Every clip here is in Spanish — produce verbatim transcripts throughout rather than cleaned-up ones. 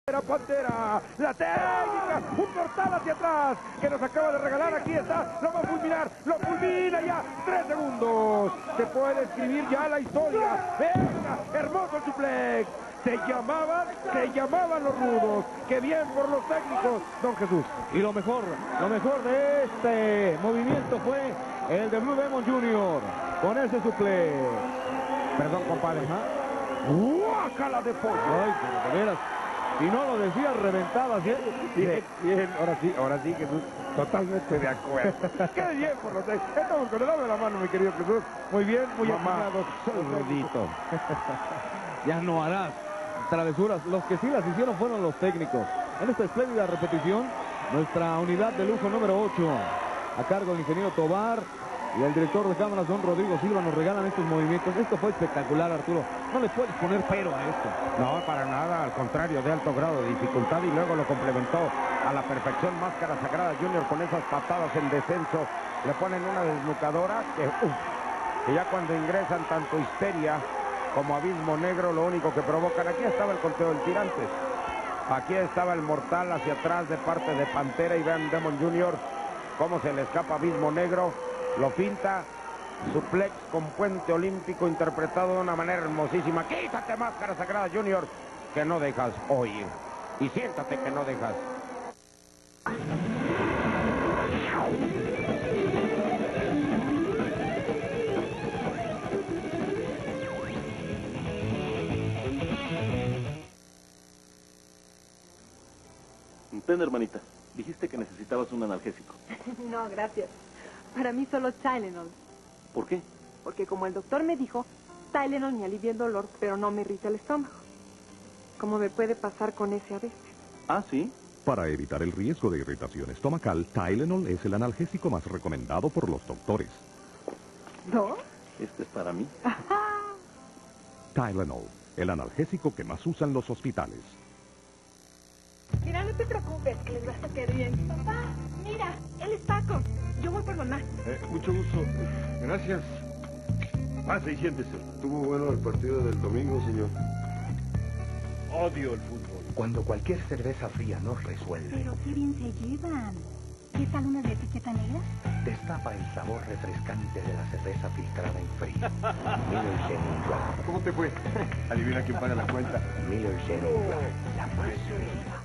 La Pantera, la técnica, un portal hacia atrás que nos acaba de regalar. Aquí está, lo va a fulminar, lo fulmina ya, tres segundos. Se puede escribir ya la historia. Venga, hermoso suplex. Se llamaban, se llamaban los rudos. Qué bien por los técnicos, don Jesús. Y lo mejor, lo mejor de este movimiento fue el de Blue Demon junior con ese suplex. Perdón, compadre. Ajá. ¡Guácala de pollo! Ay, pero de veras. Si no lo decía, reventadas, ¿eh? Bien, bien, ahora sí, ahora sí, Jesús, totalmente de acuerdo. Qué bien por los seis. Estamos con el lado de la mano, mi querido Jesús. Muy bien, muy afinados. Rudito. Ya no harás travesuras. Los que sí las hicieron fueron los técnicos. En esta espléndida repetición, nuestra unidad de lujo número ocho, a cargo del ingeniero Tobar y el director de cámaras, don Rodrigo Silva, nos regalan estos movimientos. Esto fue espectacular, Arturo. No le puedes poner pero a esto. No, para nada, al contrario, de alto grado de dificultad, y luego lo complementó a la perfección Máscara Sagrada Junior con esas patadas en descenso. Le ponen una desnucadora que, uf, que ya cuando ingresan tanto Histeria como Abismo Negro, lo único que provocan. Aquí estaba el conteo del Tirantes. Aquí estaba el mortal hacia atrás de parte de Pantera, y vean Demon junior cómo se le escapa Abismo Negro. Lo finta, suplex con puente olímpico interpretado de una manera hermosísima. Quítate, Máscara Sagrada Junior, que no dejas oír. Y siéntate que no dejas. Ten, hermanita, dijiste que necesitabas un analgésico. No, gracias. Para mí solo Tylenol. ¿Por qué? Porque como el doctor me dijo, Tylenol me alivia el dolor, pero no me irrita el estómago. Como me puede pasar con ese a veces. Ah, ¿sí? Para evitar el riesgo de irritación estomacal, Tylenol es el analgésico más recomendado por los doctores. ¿No? Este es para mí. Tylenol, el analgésico que más usan los hospitales. Mira, no te preocupes, que les vas a quedar bien. Papá, mira, él es Paco. Yo voy por mamá. Eh, mucho gusto. Gracias. Pase y siéntese. ¿Estuvo bueno el partido del domingo, señor? Odio el fútbol. Cuando cualquier cerveza fría nos resuelve. Pero qué bien se llevan. ¿Qué tal una de etiqueta negra? Destapa el sabor refrescante de la cerveza filtrada en frío. Miller Genuine Draft. ¿Cómo te fue? Adivina quién paga la cuenta. Miller Genuine Draft, la más fría.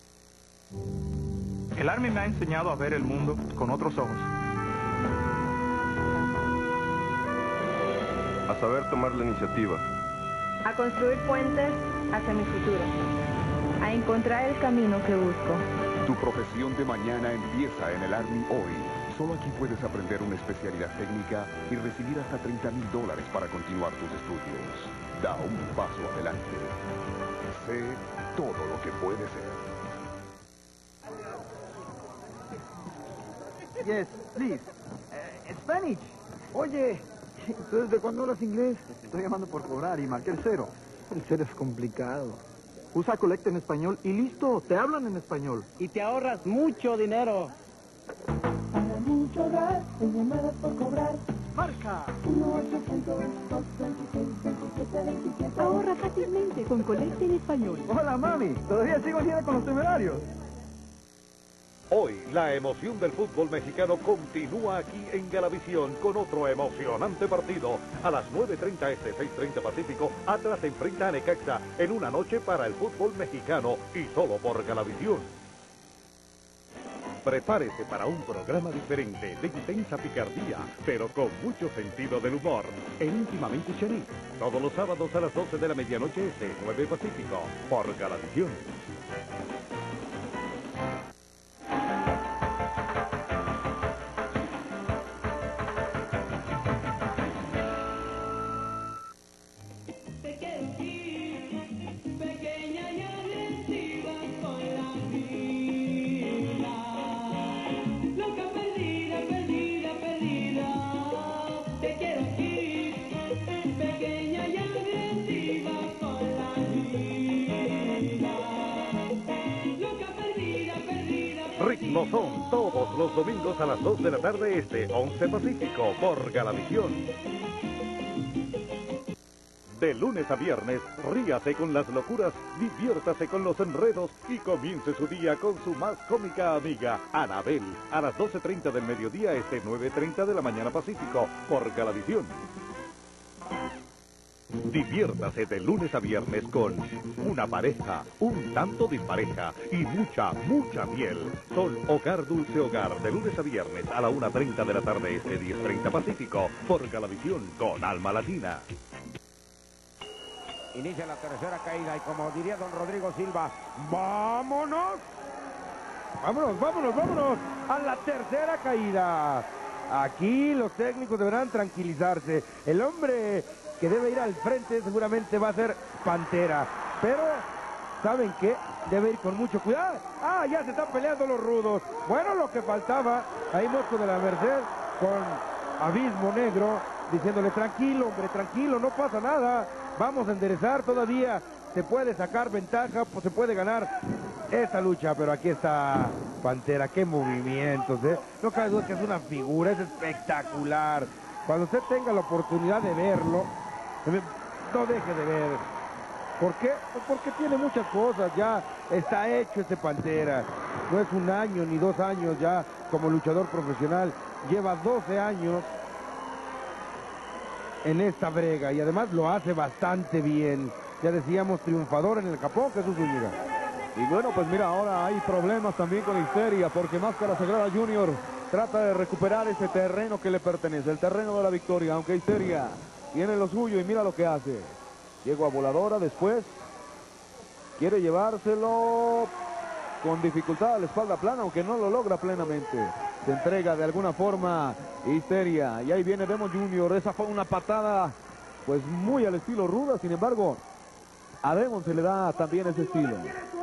El Army me ha enseñado a ver el mundo con otros ojos. A saber tomar la iniciativa. A construir puentes hacia mi futuro. A encontrar el camino que busco. Tu profesión de mañana empieza en el Army hoy. Solo aquí puedes aprender una especialidad técnica y recibir hasta treinta mil dólares para continuar tus estudios. Da un paso adelante. Sé todo lo que puedes ser. Yes, please. Uh, Spanish. Oye, ¿tú desde cuándo hablas inglés? Estoy llamando por cobrar y marqué el cero. El cero es complicado. Usa Collect en español y listo, te hablan en español. Y te ahorras mucho dinero. Para mucho gas, en llamadas por cobrar. ¡Marca! uno ochocientos, doscientos veintiséis, veintisiete veintisiete. Ahorra fácilmente con Collect en español. Hola, mami. Todavía sigo en gira con los temerarios. Hoy, la emoción del fútbol mexicano continúa aquí en Galavisión con otro emocionante partido. A las nueve treinta este, seis treinta Pacífico, Atlas se enfrenta a Necaxa en una noche para el fútbol mexicano y solo por Galavisión. Prepárese para un programa diferente, de intensa picardía, pero con mucho sentido del humor. En Íntimamente Cherí, todos los sábados a las doce de la medianoche este, nueve Pacífico, por Galavisión. Ritmo Son, todos los domingos a las dos de la tarde este, once Pacífico, por Galavisión. De lunes a viernes, ríase con las locuras, diviértase con los enredos y comience su día con su más cómica amiga, Anabel, a las doce treinta del mediodía este, nueve treinta de la mañana Pacífico, por Galavisión. Diviértase de lunes a viernes con una pareja, un tanto dispareja y mucha, mucha miel. Son Hogar Dulce Hogar, de lunes a viernes a la una treinta de la tarde este, diez treinta Pacífico, por Galavisión con Alma Latina. Inicia la tercera caída y como diría don Rodrigo Silva, ¡vámonos! ¡Vámonos, vámonos, vámonos! A la tercera caída. Aquí los técnicos deberán tranquilizarse. El hombre que debe ir al frente seguramente va a ser Pantera. Pero, ¿saben qué? Debe ir con mucho cuidado. ¡Ah, ya se están peleando los rudos! Bueno, lo que faltaba, ahí Mosco de la Merced con Abismo Negro, diciéndole, tranquilo, hombre, tranquilo, no pasa nada. Vamos a enderezar todavía, se puede sacar ventaja, pues se puede ganar esta lucha, pero aquí está Pantera, qué movimientos, ¿eh? No cabe duda que es una figura, es espectacular. Cuando usted tenga la oportunidad de verlo, no deje de ver. ¿Por qué? Pues porque tiene muchas cosas, ya está hecho este Pantera. No es un año ni dos años ya como luchador profesional, lleva doce años en esta brega y además lo hace bastante bien. Ya decíamos, triunfador en el Japón, Jesús Zúñiga. Y bueno, pues mira, ahora hay problemas también con Histeria, porque Máscara Sagrada Junior trata de recuperar ese terreno que le pertenece, el terreno de la victoria, aunque Histeria tiene lo suyo y mira lo que hace. Llegó a voladora, después quiere llevárselo con dificultad a la espalda plana, aunque no lo logra plenamente. Se entrega de alguna forma Histeria. Y ahí viene Demon Junior. Esa fue una patada pues muy al estilo ruda. Sin embargo, a Demon se le da también ese estilo.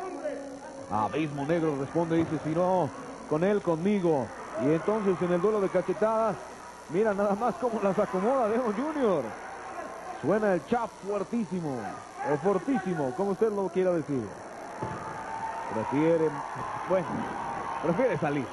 Abismo Negro responde, dice, si no, con él, conmigo. Y entonces en el duelo de cachetadas, mira nada más cómo las acomoda Demon Junior. Suena el chap fuertísimo, o fortísimo, como usted lo quiera decir. Prefiere, bueno, prefiere salir.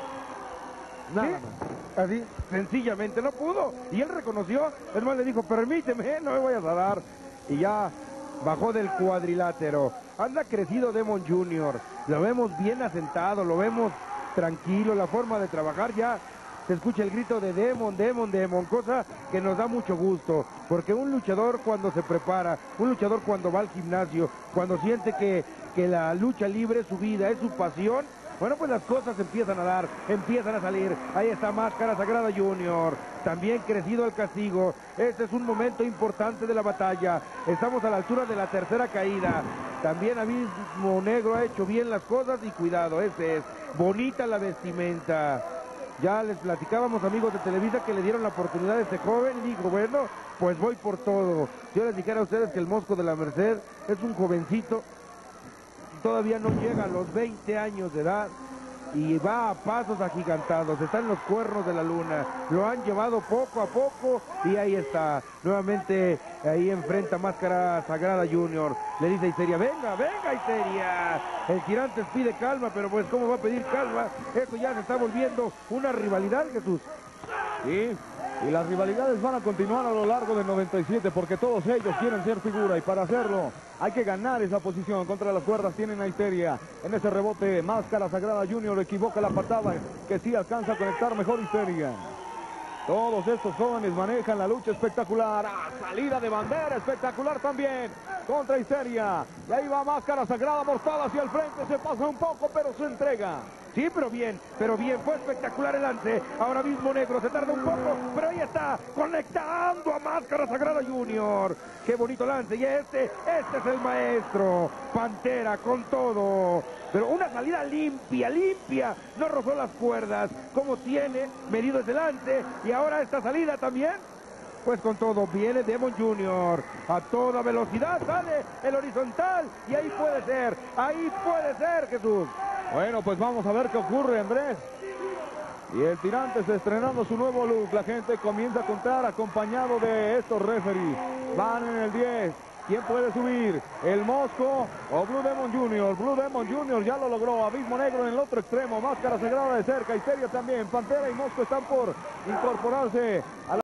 Nada más. Así, sencillamente, no pudo. Y él reconoció, es más, le dijo, permíteme, no me vayas a dar. Y ya bajó del cuadrilátero. Anda crecido Demon Junior. Lo vemos bien asentado, lo vemos tranquilo, la forma de trabajar ya. Se escucha el grito de Demon, Demon, Demon, cosa que nos da mucho gusto, porque un luchador cuando se prepara, un luchador cuando va al gimnasio, cuando siente que, que la lucha libre es su vida, es su pasión, bueno, pues las cosas empiezan a dar, empiezan a salir. Ahí está Máscara Sagrada Junior, también crecido el castigo. Este es un momento importante de la batalla. Estamos a la altura de la tercera caída. También Abismo Negro ha hecho bien las cosas y cuidado, este es bonita la vestimenta. Ya les platicábamos, amigos de Televisa, que le dieron la oportunidad a este joven y dijo, bueno, pues voy por todo. Si yo les dijera a ustedes que el Mosco de la Merced es un jovencito, todavía no llega a los veinte años de edad y va a pasos agigantados, está en los cuernos de la luna, lo han llevado poco a poco y ahí está, nuevamente ahí enfrenta Máscara Sagrada Junior, le dice a Histeria, venga, venga Histeria, el Girantes pide calma, pero pues cómo va a pedir calma, esto ya se está volviendo una rivalidad, Jesús. Sí, y las rivalidades van a continuar a lo largo del noventa y siete porque todos ellos quieren ser figura y para hacerlo hay que ganar esa posición. Contra las cuerdas tienen a Histeria. En ese rebote Máscara Sagrada Junior equivoca la patada que sí alcanza a conectar mejor Histeria. Todos estos jóvenes manejan la lucha espectacular. ¡Ah, salida de bandera espectacular también! Contra Histeria. Y ahí va Máscara Sagrada, mortal hacia el frente. Se pasa un poco, pero se entrega. Sí, pero bien, pero bien, fue espectacular el lance. Ahora mismo Negro se tarda un poco, pero ahí está, conectando a Máscara Sagrada Junior. Qué bonito lance, y este, este es el maestro. Pantera con todo. Pero una salida limpia, limpia, no rozó las cuerdas. Como tiene medido ese lance, y ahora esta salida también. Pues con todo, viene Demon Junior, a toda velocidad, sale el horizontal, y ahí puede ser, ahí puede ser, Jesús. Bueno, pues vamos a ver qué ocurre, Andrés. Y el Tirantes estrenando su nuevo look, la gente comienza a contar acompañado de estos referees. Van en el diez, ¿quién puede subir? ¿El Mosco o Blue Demon Junior? Blue Demon Junior ya lo logró, Abismo Negro en el otro extremo, Máscara Sagrada de cerca, Histeria también, Pantera y Mosco están por incorporarse a la